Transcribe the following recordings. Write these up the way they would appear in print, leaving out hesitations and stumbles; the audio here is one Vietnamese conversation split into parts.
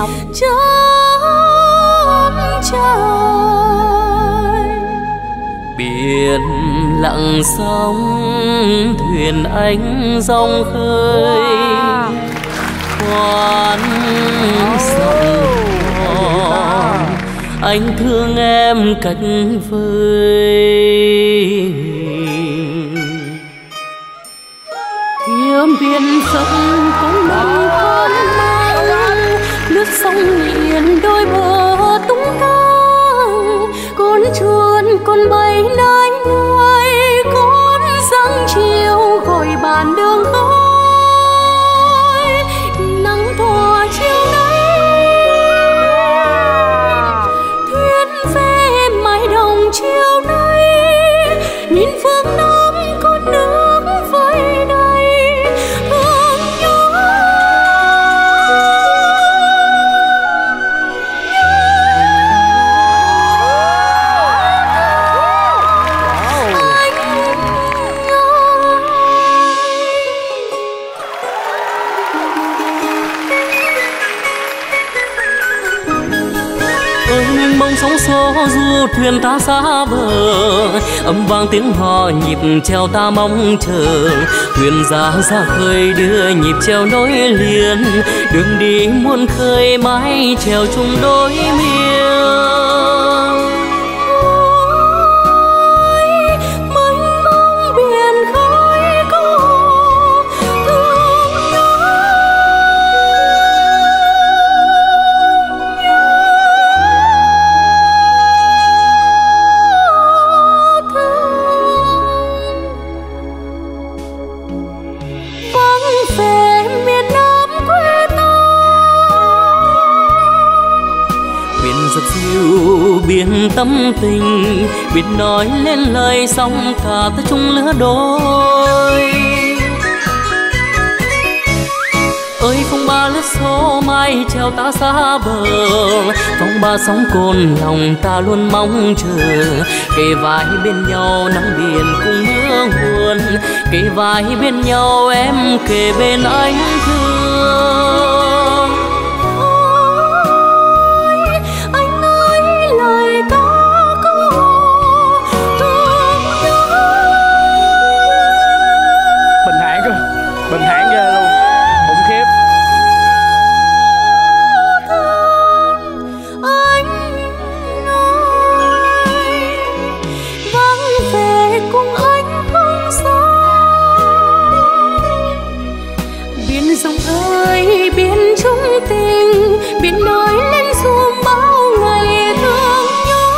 Ngọc. Biển lặng sóng thuyền anh dòng khơi, khoan dòng anh thương em cách vời. Kiếm biển rộng cũng nắng con mang, lướt sông liền đôi bờ tung tăng. Con chuồn con bay nái nái, con dáng chiều gọi bàn đường khói. Nắng tỏa chiều nay thuyền về mái đồng chiều nay, nhìn phương Nam con nước vơi đầy thương nhớ. Mênh mông sóng xô du thuyền ta xa bờ, âm vang tiếng hò nhịp chèo ta mong chờ. Thuyền ra khơi đưa nhịp chèo nối liền, đường đi muôn khơi mái chèo chung đôi miền. Biển tâm tình biết nói lên lời, sóng cả ta chung lứa đôi. Ơi phong ba lướt số mai chèo ta xa bờ, phong ba sóng cồn lòng ta luôn mong chờ. Kề vai bên nhau nắng biển cùng mưa nguồn, kề vai bên nhau em kề bên anh thương. Bình thản ghê luôn, khủng khiếp. Anh ơi, vắng về cùng anh không xa. Biển rộng ơi, biển chung tình, biển nói lên dù bao ngày thương nhớ.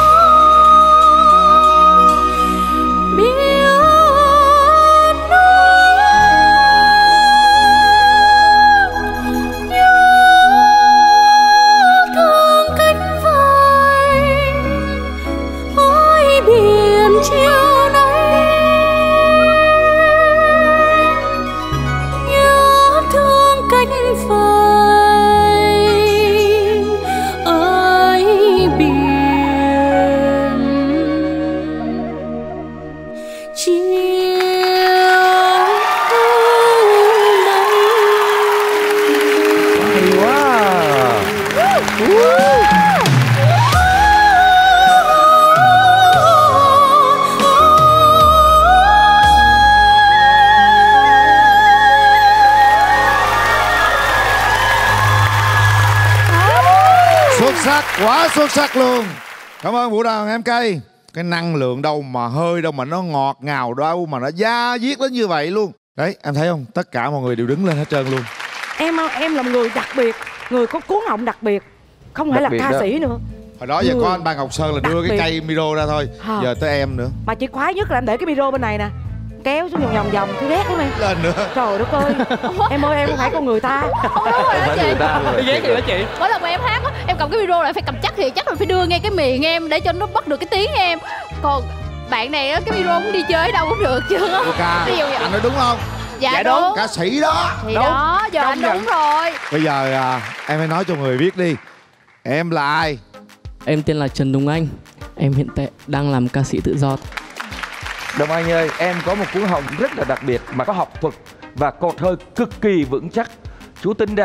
Quá xuất sắc luôn. Cảm ơn Vũ Đoàn em Cây. Cái năng lượng đâu mà hơi đâu mà nó ngọt ngào đâu mà nó da diết đến như vậy luôn. Đấy em thấy không, tất cả mọi người đều đứng lên hết trơn luôn. Em là một người đặc biệt, người có cuốn họng đặc biệt, không phải là ca sĩ nữa. Hồi đó giờ có anh Ba Ngọc Sơn là đưa cái cây micro ra thôi, giờ tới em nữa. Mà chị khoái nhất là em để cái micro bên này nè, kéo xuống vòng vòng tôi ghét lắm em. Lên nữa. Trời đất ơi. Em ơi em không phải con người ta. Không phải chị. Ghét gì đó chị. Mỗi lần mà em hát á, em cầm cái micro lại phải cầm chắc thì chắc là phải đưa ngay cái miệng em để cho nó bắt được cái tiếng em. Còn bạn này á, cái micro cũng đi chơi đâu cũng được chứ. Anh nói đúng không? Dạ đúng. Ca sĩ đó. Thì đúng. Đó giờ anh đúng rồi. Bây giờ em hãy nói cho người biết đi, em là ai? Em tên là Trần Tùng Anh. Em hiện tại đang làm ca sĩ tự do. Đồng Anh ơi, em có một cuốn họng rất là đặc biệt mà có học thuật và cột hơi cực kỳ vững chắc. Chú tin rằng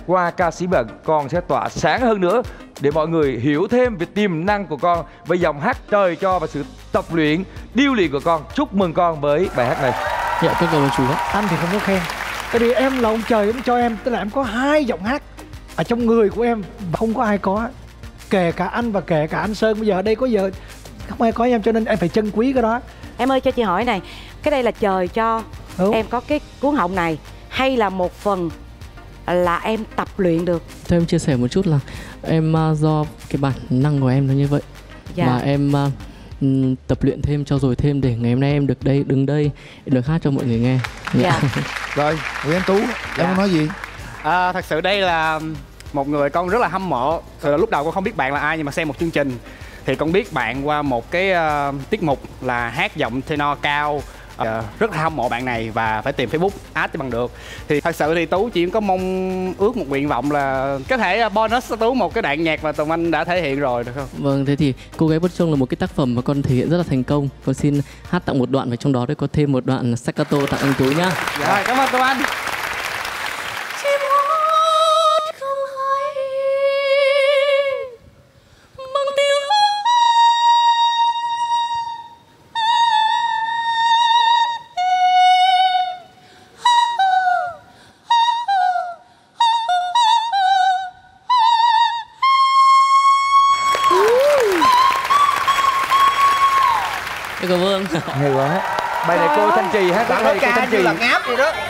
qua ca sĩ Bận, con sẽ tỏa sáng hơn nữa để mọi người hiểu thêm về tiềm năng của con với giọng hát trời cho và sự tập luyện, điêu luyện của con. Chúc mừng con với bài hát này. Dạ, con cảm ơn chú ạ. Anh thì không có khen, tại vì em là ông trời em cho em, tức là em có 2 giọng hát ở trong người của em, không có ai có, kể cả anh và kể cả anh Sơn bây giờ ở đây có giờ không ai có em, cho nên em phải trân quý cái đó. Em ơi cho chị hỏi này, cái đây là trời cho em có cái cuốn họng này hay là một phần là em tập luyện được? Cho em chia sẻ một chút là em do cái bản năng của em nó như vậy, mà em tập luyện thêm, trau dồi thêm để ngày hôm nay em được đứng đây được hát cho mọi người nghe. Rồi Nguyễn Anh Tú, em muốn nói gì? Thật sự đây là một người con rất là hâm mộ. Từ lúc đầu con không biết bạn là ai, nhưng mà xem một chương trình thì con biết bạn qua một cái tiết mục là hát giọng tenor cao. Rất là hâm mộ bạn này và phải tìm Facebook add cho bằng được. Thì thật sự thì Tú chỉ có mong ước một nguyện vọng là có thể bonus cho Tú một cái đoạn nhạc mà Tùng Anh đã thể hiện rồi, được không? Vâng, thế thì Cô Gái Bất Trung là một cái tác phẩm mà con thể hiện rất là thành công. Con xin hát tặng một đoạn và trong đó có thêm một đoạn staccato tặng anh Tú nhá. Rồi, cảm ơn Tùng Anh. Cảm ơn. Hay quá. Bài này cô Thanh Trì hát rất hay, cô Thanh Trì. Là ngáp vậy đó.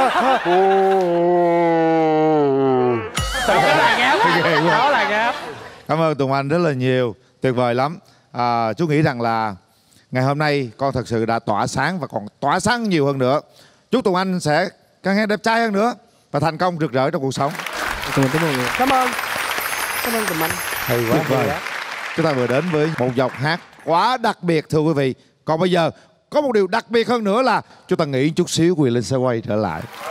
Đó là ngáp. Cảm ơn Tùng Anh rất là nhiều, tuyệt vời lắm. Chú nghĩ rằng là ngày hôm nay con thật sự đã tỏa sáng và còn tỏa sáng nhiều hơn nữa. Chúc Tùng Anh sẽ càng ngày đẹp trai hơn nữa và thành công rực rỡ trong cuộc sống. Cảm ơn mọi người. Cảm ơn Tùng Anh. Hay quá, tuyệt vời. Chúng ta vừa đến với một giọng hát quá đặc biệt thưa quý vị. Còn bây giờ có một điều đặc biệt hơn nữa là chúng ta nghỉ chút xíu, Quyền Linh sẽ quay trở lại.